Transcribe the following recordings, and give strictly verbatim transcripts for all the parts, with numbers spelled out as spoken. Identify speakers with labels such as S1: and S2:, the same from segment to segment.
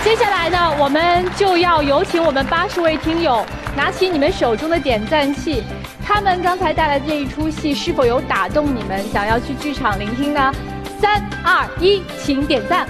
S1: 接下来呢，我们就要有请我们八十位听友拿起你们手中的点赞器，他们刚才带来的这一出戏是否有打动你们，想要去剧场聆听呢？三二一，请点赞。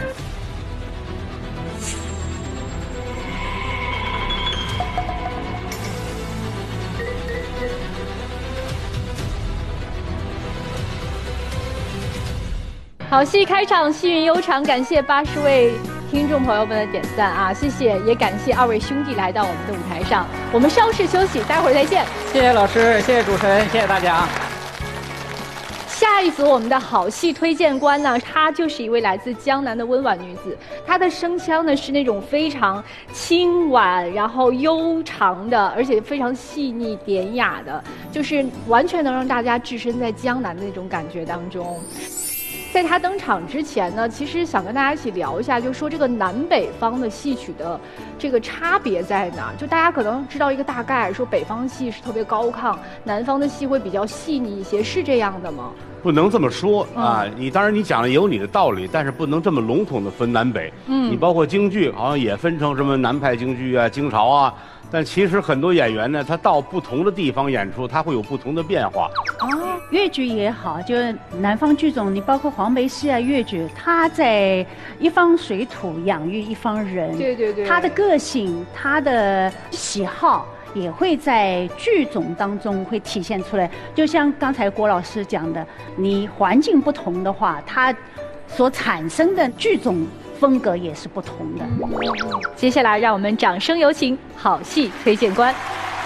S1: 好戏开场，戏韵悠长，感谢八十位听众朋友们的点赞啊，谢谢，也感谢二位兄弟来到我们的舞台上。我们稍事休息，待会儿再见。
S2: 谢谢老师，谢谢主持人，谢谢大家。
S1: 下一组我们的好戏推荐官呢，她就是一位来自江南的温婉女子，她的声腔呢是那种非常轻婉，然后悠长的，而且非常细腻典雅的，就是完全能让大家置身在江南的那种感觉当中。在他登场之前呢，其实想跟大家一起聊一下，就说这个南北方的戏曲的这个差别在哪？就大家可能知道一个大概，说北方戏是特别高亢，南方的戏会比较细腻一些，是这样的吗？
S3: 不能这么说啊！嗯、你当然你讲的也有你的道理，但是不能这么笼统的分南北。嗯，你包括京剧，好像也分成什么南派京剧啊、京朝啊。但其实很多演员呢，他到不同的地方演出，他会有不同的变化。
S4: 哦，粤剧也好，就是南方剧种，你包括黄梅戏啊、粤剧，他在一方水土养育一方人。
S1: 对对对。他
S4: 的个性，他的喜好。也会在剧种当中会体现出来，就像刚才郭老师讲的，你环境不同的话，它所产生的剧种风格也是不同的。
S1: 接下来，让我们掌声有请好戏推荐官。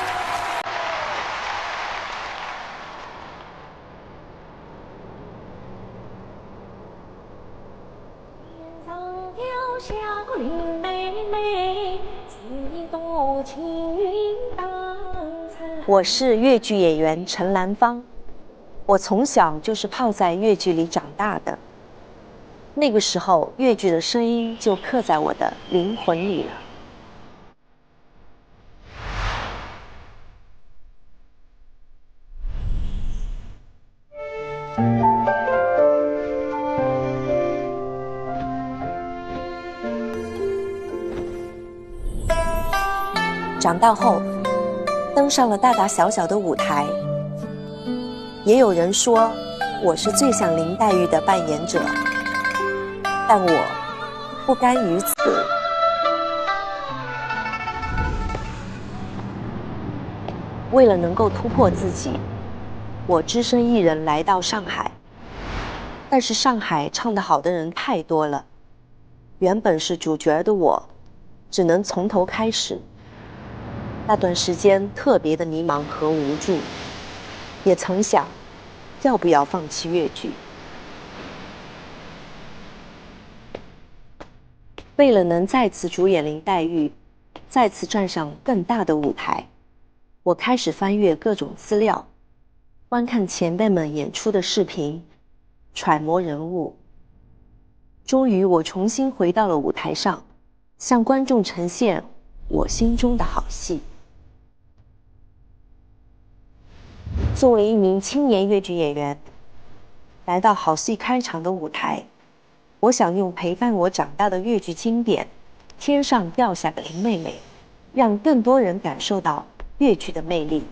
S5: 我是粤剧演员陈兰芳，我从小就是泡在粤剧里长大的，那个时候粤剧的声音就刻在我的灵魂里了。长大后登上了大大小小的舞台，也有人说我是最像林黛玉的扮演者，但我不甘于此。为了能够突破自己，我只身一人来到上海。但是上海唱得好的人太多了，原本是主角的我，只能从头开始。那段时间特别的迷茫和无助，也曾想要不要放弃粤剧。为了能再次主演林黛玉，再次站上更大的舞台，我开始翻阅各种资料，观看前辈们演出的视频，揣摩人物。终于我重新回到了舞台上，向观众呈现我心中的好戏。作为一名青年粤剧演员，来到好戏开场的舞台，我想用陪伴我长大的粤剧经典《天上掉下个林妹妹》，让更多人感受到粤剧的魅力。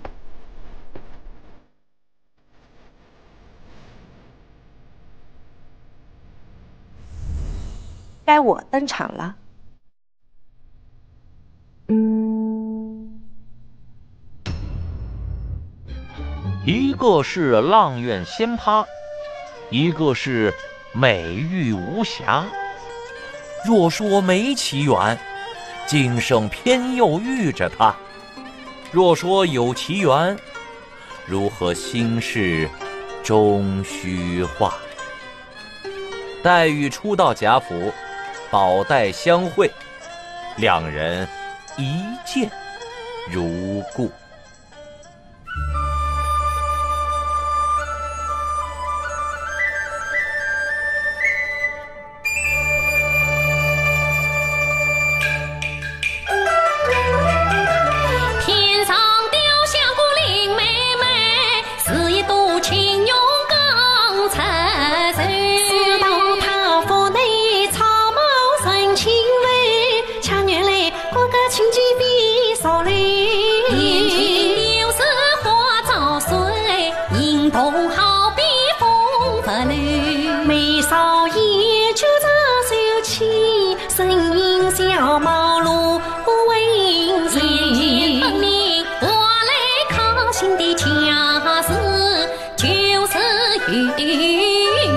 S5: 该我登场了。
S6: 一个是阆苑仙葩，一个是美玉无瑕。若说没奇缘，今生偏又遇着他；若说有奇缘，如何心事终虚化？黛玉初到贾府，宝黛相会，两人一见如故。
S7: 四道泡芙内草帽神情味，巧身影小茅庐为先锋领，我来靠近的恰似就是玉。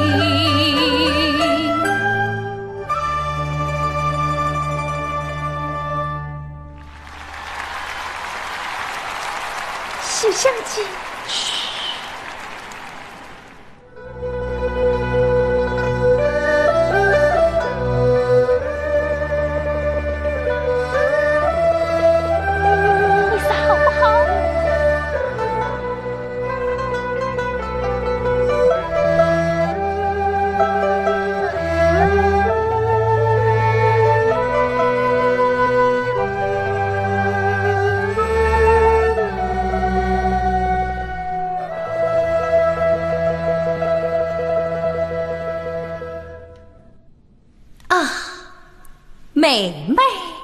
S1: 许相记。
S7: 美美。